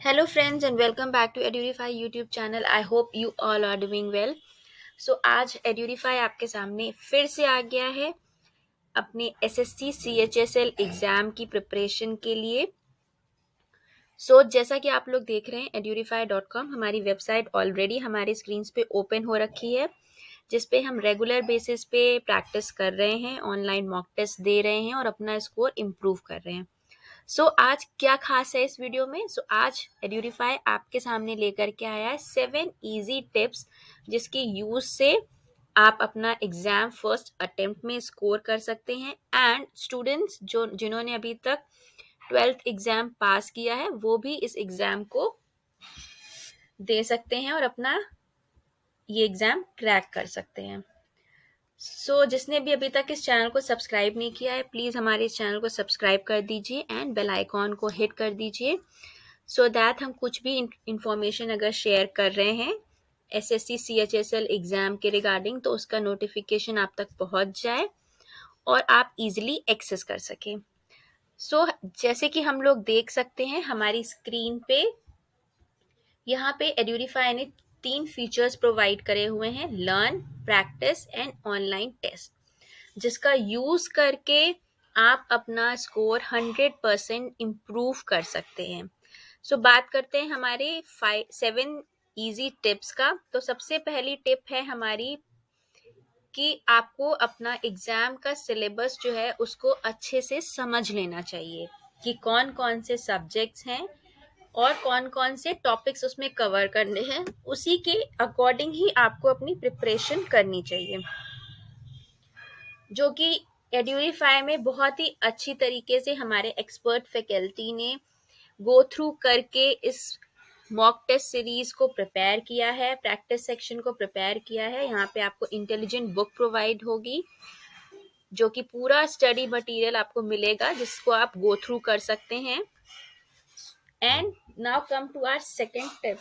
Hello friends and welcome back to Edurify YouTube channel. I hope you all are doing well. So आज Edurify आपके सामने फिर से आ गया है अपने SSC CHSL एग्ज़ाम की प्रिपरेशन के लिए। जैसा कि आप लोग देख रहे हैं edurify.com हमारी वेबसाइट ऑलरेडी हमारी स्क्रीन पे ओपन हो रखी है, जिस पे हम रेगुलर बेसिस पे प्रैक्टिस कर रहे हैं, ऑनलाइन मॉक टेस्ट दे रहे हैं और अपना स्कोर इम्प्रूव कर रहे हैं। आज क्या खास है इस वीडियो में। आज एड्यूरिफाई आपके सामने लेकर के आया है 7 इजी टिप्स जिसकी यूज से आप अपना एग्जाम फर्स्ट अटेम्प्ट में स्कोर कर सकते हैं। एंड स्टूडेंट्स जिन्होंने अभी तक 12th एग्जाम पास किया है वो भी इस एग्जाम को दे सकते हैं और अपना ये एग्जाम क्रैक कर सकते हैं। जिसने भी अभी तक इस चैनल को सब्सक्राइब नहीं किया है, प्लीज़ हमारे इस चैनल को सब्सक्राइब कर दीजिए एंड बेल आइकॉन को हिट कर दीजिए सो दैट हम कुछ भी इंफॉर्मेशन अगर शेयर कर रहे हैं SSC CHSL एग्ज़ाम के रिगार्डिंग तो उसका नोटिफिकेशन आप तक पहुंच जाए और आप इजीली एक्सेस कर सकें। जैसे कि हम लोग देख सकते हैं हमारी स्क्रीन पे यहाँ पे एड्यूरिफाई ने 3 फीचर्स प्रोवाइड करे हुए हैं, learn, practice and online test, जिसका यूज करके आप अपना स्कोर 100% इम्प्रूव कर सकते हैं। बात करते हैं हमारे 7 इजी टिप्स का। तो सबसे पहली टिप है हमारी कि आपको अपना एग्जाम का सिलेबस जो है उसको अच्छे से समझ लेना चाहिए कि कौन कौन से सब्जेक्ट्स हैं और कौन कौन से टॉपिक्स उसमें कवर करने हैं, उसी के अकॉर्डिंग ही आपको अपनी प्रिपरेशन करनी चाहिए, जो कि एड्यूरिफाई में बहुत ही अच्छी तरीके से हमारे एक्सपर्ट फैकल्टी ने गो थ्रू करके इस मॉक टेस्ट सीरीज को प्रिपेयर किया है, प्रैक्टिस सेक्शन को प्रिपेयर किया है। यहाँ पे आपको इंटेलिजेंट बुक प्रोवाइड होगी जो कि पूरा स्टडी मटेरियल आपको मिलेगा जिसको आप गो थ्रू कर सकते हैं। And now come to our second tip.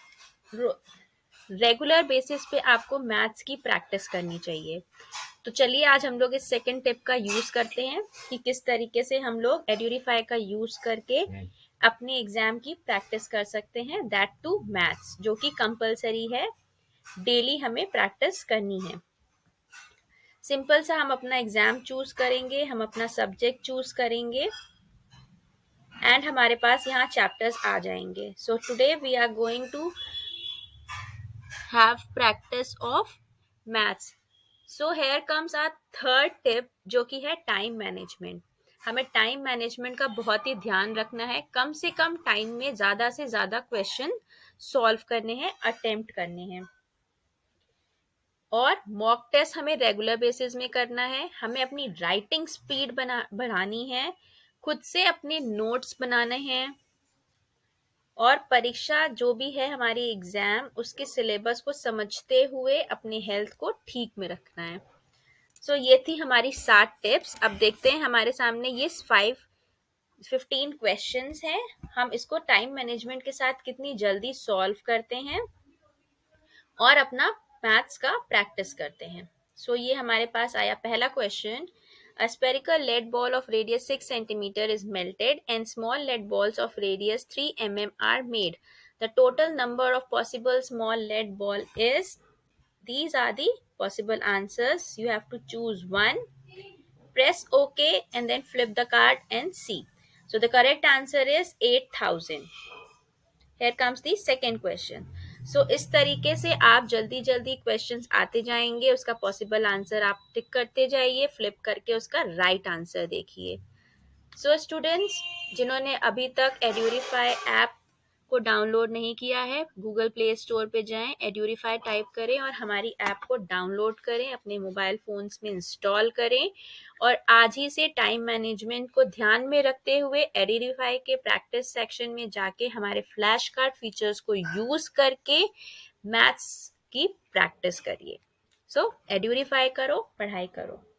Regular basis पे आपको मैथ्स की प्रैक्टिस करनी चाहिए। तो चलिए आज हम लोग इस सेकेंड टिप का यूज करते हैं कि किस तरीके से हम लोग एड्यूरिफाई का यूज करके अपने एग्जाम की प्रैक्टिस कर सकते हैं, दैट टू मैथ्स, जो कि कंपलसरी है, डेली हमें प्रैक्टिस करनी है। सिंपल सा हम अपना एग्जाम चूज करेंगे, हम अपना सब्जेक्ट चूज करेंगे एंड हमारे पास यहाँ चैप्टर्स आ जाएंगे। So today we are going to have practice of maths. Here comes our third tip जो कि है टाइम मैनेजमेंट। हमें टाइम मैनेजमेंट का बहुत ही ध्यान रखना है, कम से कम टाइम में ज़्यादा से ज़्यादा क्वेश्चन सॉल्व करने हैं, अटेम्प्ट करने हैं। और मॉक टेस्ट हमें रेगुलर बेसिस में करना है, हमें अपनी राइटिंग स्पीड बढ़ानी है, खुद से अपने नोट्स बनाने हैं और परीक्षा जो भी है हमारी एग्जाम उसके सिलेबस को समझते हुए अपनी हेल्थ को ठीक में रखना है। ये थी हमारी 7 टिप्स। अब देखते हैं हमारे सामने ये 15 क्वेश्चंस हैं, हम इसको टाइम मैनेजमेंट के साथ कितनी जल्दी सॉल्व करते हैं और अपना मैथ्स का प्रैक्टिस करते हैं। ये हमारे पास आया पहला question. A spherical lead ball of radius 6 cm is melted and small lead balls of radius 3 mm are made. The total number of possible small lead ball is, these are the possible answers. You have to choose one, press OK and then flip the card and see. So the correct answer is 8000. Here comes the second question. इस तरीके से आप जल्दी जल्दी questions आते जाएंगे, उसका possible answer आप टिक करते जाइए, फ्लिप करके उसका राइट आंसर देखिए। स्टूडेंट्स जिन्होंने अभी तक एड्यूरिफाई ऐप को डाउनलोड नहीं किया है, गूगल प्ले स्टोर पे जाएं, एड्यूरिफाई टाइप करें और हमारी ऐप को डाउनलोड करें, अपने मोबाइल फोन्स में इंस्टॉल करें और आज ही से टाइम मैनेजमेंट को ध्यान में रखते हुए एड्यूरिफाई के प्रैक्टिस सेक्शन में जाके हमारे फ्लैश कार्ड फीचर्स को यूज करके मैथ्स की प्रैक्टिस करिए। एड्यूरिफाई करो, पढ़ाई करो।